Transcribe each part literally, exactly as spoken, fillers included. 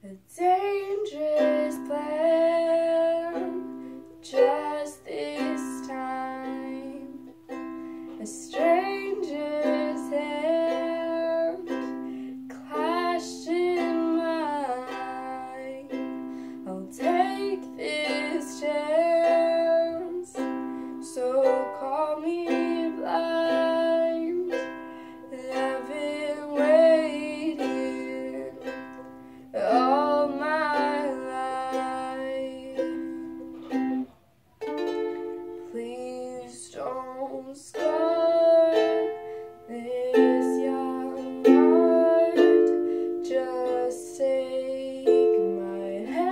A dangerous plan, just this time. A stranger's hand clashed in mine. I'll take this chance, so call me blind. I've been waiting all my life. Please don't scar this young heart. Just take my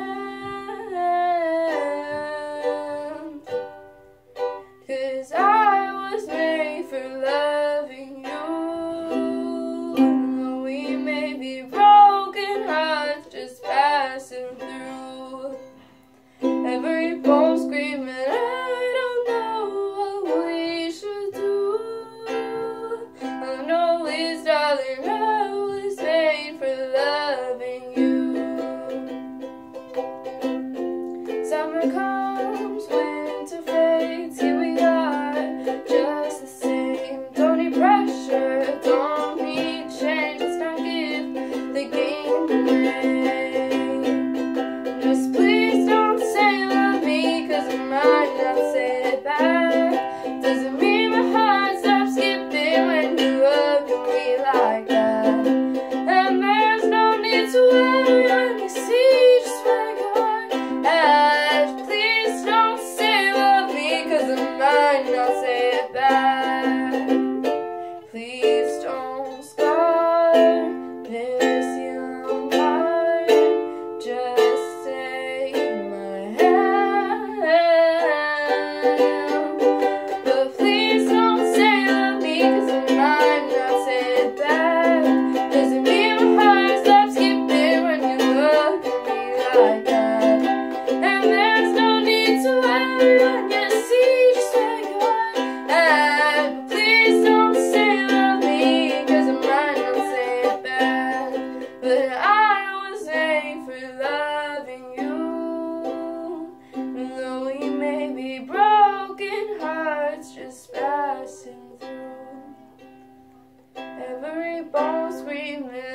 hand, 'cause I was made for loving you. Though we may be broken hearts just passing through, every bone screaming, I don't know what we should do. All I know is, darling, I was made for loving you. Summer comes, winter fades, here we are, just the same. Don't need pressure, don't need change, let's not give the game away. Just please don't say love me, 'cause I might not say it back. Doesn't mean my heart stops skipping when you look at me like that. And there's no need to worry when you see just where you're at. Please don't say love me, 'cause I might not say it back. Please don't scar this young heart. Just take my hand. But please don't say love me, 'cause I might not say it back. Doesn't mean my heart stops skipping when you look at me like that. And there's no need to worry when you see just where you're at. Please don't say love me, 'cause I might not say it back. But I was made for loving you. Though we may be broken hearts just passing through, every bone screaming,